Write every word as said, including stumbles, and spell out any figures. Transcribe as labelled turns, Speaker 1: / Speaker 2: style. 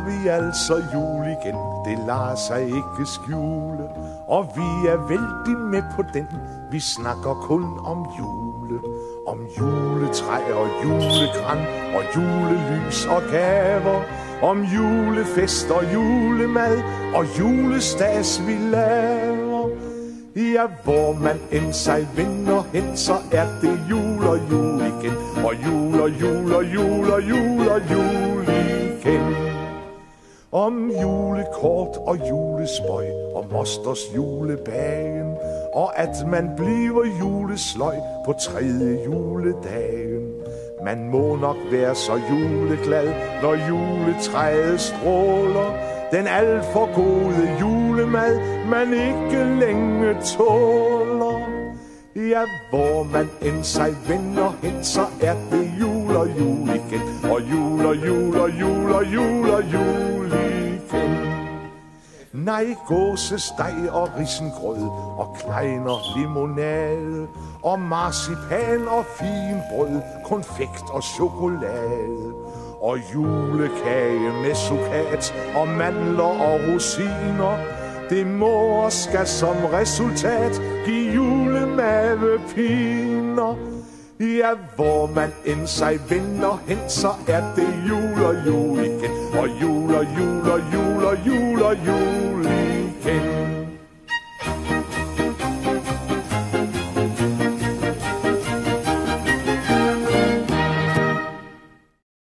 Speaker 1: har vi altså jul igen, det lader sig ikke skjule. Og vi er vældig med på den, vi snakker kun om jule. Om juletræ og julegran og julelys og gaver. Om julefest og julemad og julestas vi laver. Ja, hvor man end sig vender hen, så er det jul og jul igen. Og jul og jul og jul og jul og jul igen. Om julekort og julespøj og mosters julebagen. Og at man bliver julesløj på tredje juledagen. Man må nok være så juleglad, når juletræet stråler. Den alt for gode julemad, man ikke længe tåler. Ja, hvor man end sig vender hen, så er det jul og jul igen. Og jul og jul og jul og jul og jul igen. Nej, gåsesteg og risengrød og kleiner limonade og marcipan og finbrød, konfekt og chokolade. Og julekage med sukat og mandler og rosiner. Det må og skal som resultat give julemavepiner. Ja, hvor man end sig vender hen, så er det jul og jul igen. Og jul og jul og jul og jul og jul igen.